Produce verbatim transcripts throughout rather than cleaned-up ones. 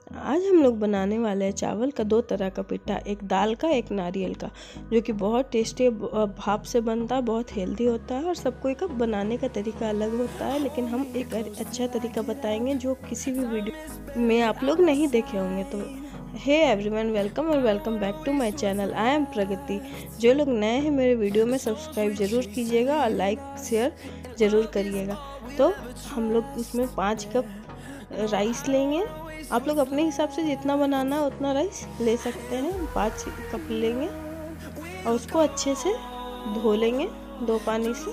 आज हम लोग बनाने वाले हैं चावल का दो तरह का पिट्ठा, एक दाल का एक नारियल का, जो कि बहुत टेस्टी भाप से बनता है, बहुत हेल्दी होता है और सबको का बनाने का तरीका अलग होता है। लेकिन हम एक अच्छा तरीका बताएंगे जो किसी भी वीडियो में आप लोग नहीं देखे होंगे। तो हे एवरीवन, वेलकम और welcome back to my channel. I am Pragati. जो लोग नए हैं मेरे वीडियो में सब्सक्राइब ज़रूर कीजिएगा और लाइक शेयर ज़रूर करिएगा। तो हम लोग इसमें पाँच कप राइस लेंगे। आप लोग अपने हिसाब से जितना बनाना है उतना राइस ले सकते हैं। पाँच कप लेंगे और उसको अच्छे से धो लेंगे दो पानी से,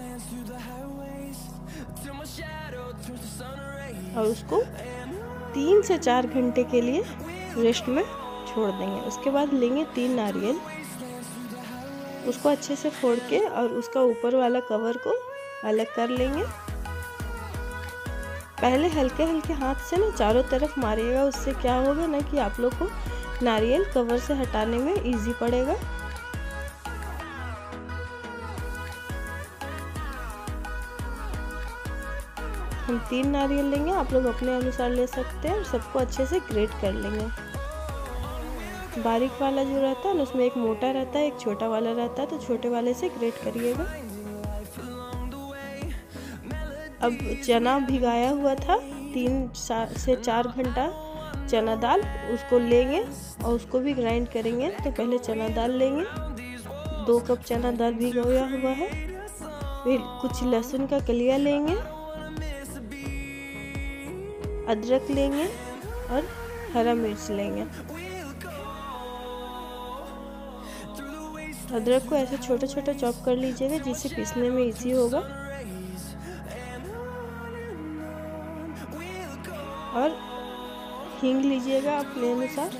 और उसको तीन से चार घंटे के लिए रेस्ट में छोड़ देंगे। उसके बाद लेंगे तीन नारियल, उसको अच्छे से फोड़ के और उसका ऊपर वाला कवर को अलग कर लेंगे। पहले हल्के हल्के हाथ से ना चारों तरफ मारिएगा, उससे क्या होगा ना कि आप लोग को नारियल कवर से हटाने में इजी पड़ेगा। हम तीन नारियल लेंगे, आप लोग अपने अनुसार ले सकते हैं और सबको अच्छे से ग्रेट कर लेंगे। बारीक वाला जो रहता है ना उसमें एक मोटा रहता है, एक छोटा वाला रहता है, तो छोटे वाले से ग्रेट करिएगा। अब चना भिगाया हुआ था तीन से चार घंटा चना दाल, उसको लेंगे और उसको भी ग्राइंड करेंगे। तो पहले चना दाल लेंगे, दो कप चना दाल भिगोया हुआ है। फिर कुछ लहसुन का कलिया लेंगे, अदरक लेंगे और हरा मिर्च लेंगे। अदरक को ऐसे छोटे छोटे चॉप कर लीजिएगा जिससे पीसने में इजी होगा। और हींग लीजिएगा अपने अनुसार,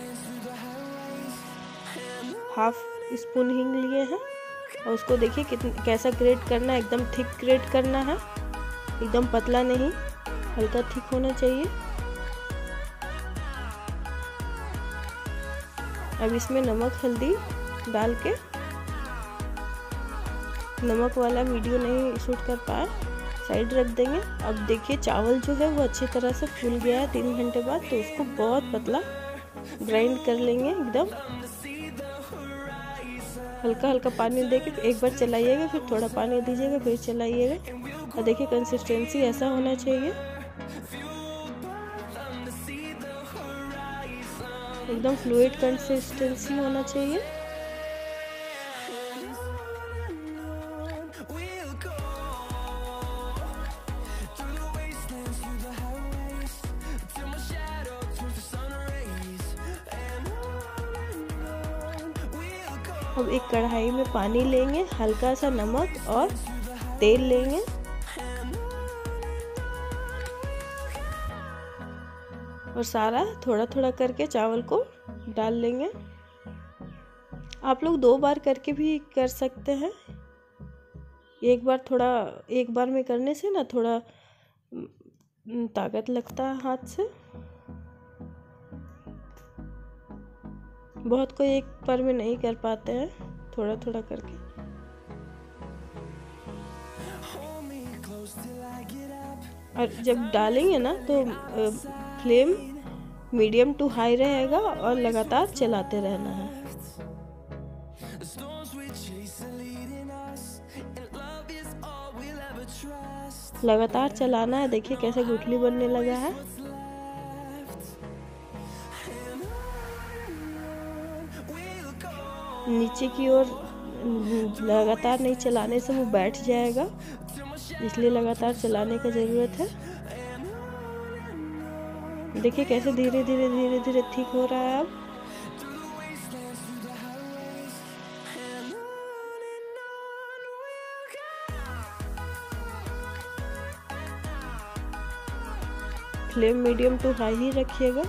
हाफ स्पून हींग लिए हैं। और उसको देखिए कितना कैसा ग्रेट करना है, एकदम थिक ग्रेट करना है, एकदम पतला नहीं, हल्का थिक होना चाहिए। अब इसमें नमक हल्दी डाल के, नमक वाला वीडियो नहीं शूट कर पाया, साइड रख देंगे। अब देखिए चावल जो है वो अच्छी तरह से फूल गया है तीन घंटे बाद, तो उसको बहुत पतला ग्राइंड कर लेंगे एकदम। हल्का हल्का पानी देके एक बार चलाइएगा, फिर थोड़ा पानी दीजिएगा, फिर चलाइएगा। और देखिए कंसिस्टेंसी ऐसा होना चाहिए, एकदम फ्लूइड कंसिस्टेंसी होना चाहिए। अब एक कढ़ाई में पानी लेंगे, हल्का सा नमक और तेल लेंगे। और सारा थोड़ा थोड़ा करके चावल को डाल लेंगे। आप लोग दो बार करके भी कर सकते हैं। एक बार थोड़ा एक बार में करने से ना थोड़ा ताकत लगता है हाथ से, बहुत कोई एक बार में नहीं कर पाते हैं, थोड़ा थोड़ा करके। और जब डालेंगे ना तो फ्लेम मीडियम टू हाई रहेगा और लगातार चलाते रहना है। लगातार चलाना है। देखिए कैसे गुठली बनने लगा है। नीचे की ओर लगातार नहीं चलाने से वो बैठ जाएगा, इसलिए लगातार चलाने का ज़रूरत है। देखिए कैसे धीरे धीरे धीरे धीरे ठीक हो रहा है। अब फ्लेम मीडियम टू हाई ही रखिएगा।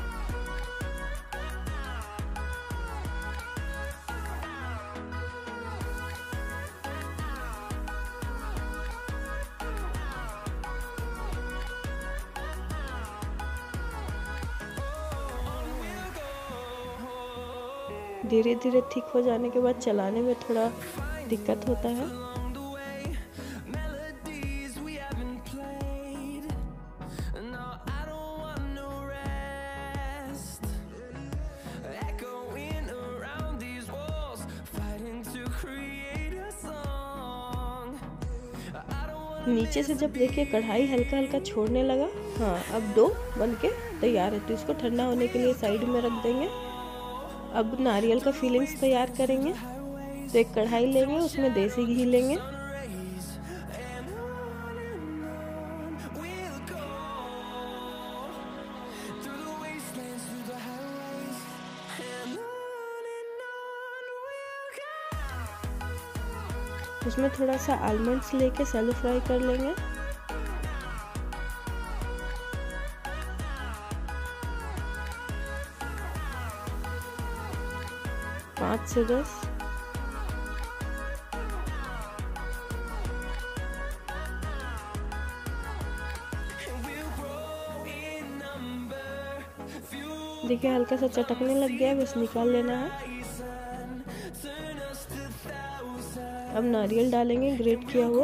धीरे धीरे ठीक हो जाने के बाद चलाने में थोड़ा दिक्कत होता है। नीचे से जब देखिए कढ़ाई हल्का हल्का छोड़ने लगा, हाँ अब डो बन के तैयार है। तो इसको ठंडा होने के लिए साइड में रख देंगे। अब नारियल का फीलिंग्स तैयार करेंगे। तो एक कढ़ाई लेंगे, उसमें देसी घी लेंगे, उसमें थोड़ा सा आलमंड्स लेके सैलो फ्राई कर लेंगे। पाँच से दस। देखिए हल्का सा चटकने लग गया है, बस निकाल लेना है। अब नारियल डालेंगे ग्रेट किया हुआ।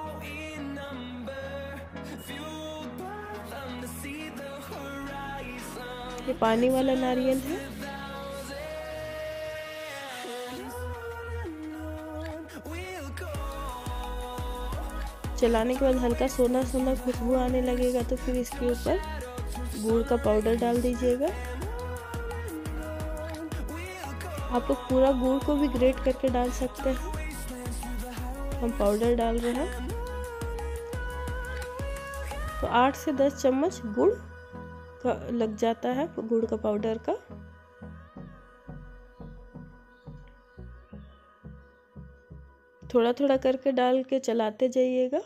ये पानी वाला नारियल है। चलाने के बाद हल्का सोना सोना खुशबू आने लगेगा, तो फिर इसके ऊपर गुड़ का पाउडर डाल दीजिएगा। आप लोग पूरा गुड़ को भी ग्रेट करके डाल सकते हैं, हम पाउडर डाल रहे हैं। तो आठ से दस चम्मच गुड़ का लग जाता है, गुड़ का पाउडर का। थोड़ा थोड़ा करके डाल के चलाते जाइएगा।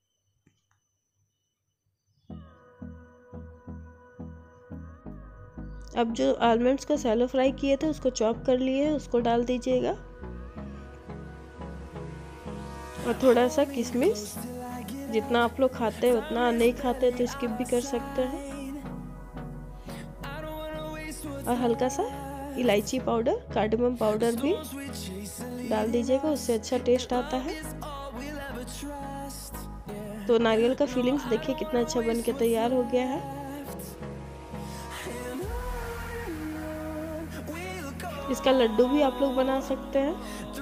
अब जो आलमंड्स को सैलो फ्राई किए थे उसको चॉप कर लिए, उसको डाल दीजिएगा। और थोड़ा सा किशमिश, जितना आप लोग खाते हैं उतना, नहीं खाते तो स्किप भी कर सकते हैं। और हल्का सा इलायची पाउडर, कार्डमम पाउडर भी डाल दीजिएगा, उससे अच्छा टेस्ट आता है। तो नारियल का फीलिंग्स देखिए कितना अच्छा बन के तैयार हो गया है। इसका लड्डू भी आप लोग बना सकते हैं।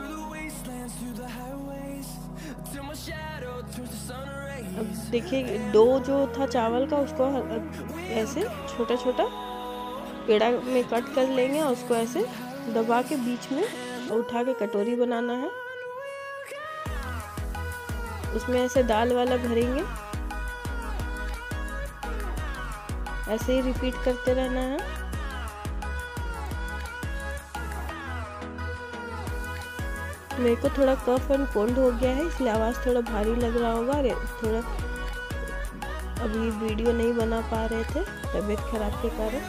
अब देखिए डो जो था चावल का, उसको ऐसे छोटा छोटा पेड़ा में कट कर लेंगे और उसको ऐसे दबा के बीच में उठा के कटोरी बनाना है। उसमें ऐसे दाल वाला भरेंगे, ऐसे ही रिपीट करते रहना है। मेरे को थोड़ा कफ एंड कोल्ड हो गया है, इसलिए आवाज़ थोड़ा भारी लग रहा होगा। थोड़ा अभी वीडियो नहीं बना पा रहे थे तबीयत खराब के कारण।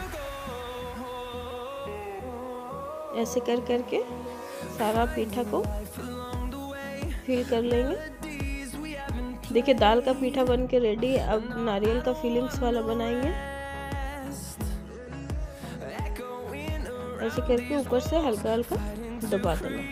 ऐसे कर करके सारा पीठा को फिल कर लेंगे। देखिए दाल का पीठा बन के रेडी। अब नारियल का फीलिंग्स वाला बनाएंगे। ऐसे करके ऊपर से हल्का हल्का दबा देना।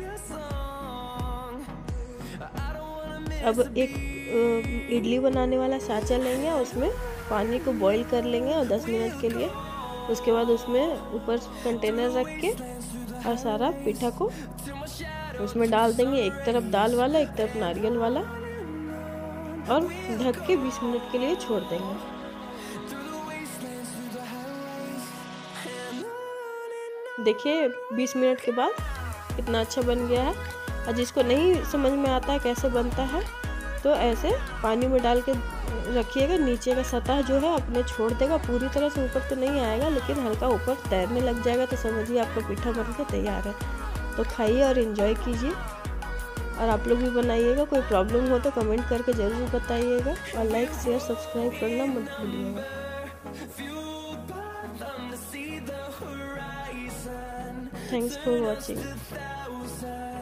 अब एक इडली बनाने वाला साँचा लेंगे और उसमें पानी को बॉईल कर लेंगे और दस मिनट के लिए। उसके बाद उसमें ऊपर कंटेनर रख के और सारा पीठा को उसमें डाल देंगे। एक तरफ दाल वाला, एक तरफ नारियल वाला, और ढक के बीस मिनट के लिए छोड़ देंगे। देखिए बीस मिनट के बाद कितना अच्छा बन गया है। और जिसको नहीं समझ में आता है कैसे बनता है, तो ऐसे पानी में डाल के रखिएगा। नीचे का सतह जो है अपने छोड़ देगा, पूरी तरह से ऊपर तो नहीं आएगा, लेकिन हल्का ऊपर तैरने लग जाएगा। तो समझिए आपका पीठा बन के तैयार है। तो खाइए और एंजॉय कीजिए, और आप लोग भी बनाइएगा। कोई प्रॉब्लम हो तो कमेंट करके ज़रूर बताइएगा, और लाइक शेयर सब्सक्राइब करना मत भूलिएगा। Thanks for watching.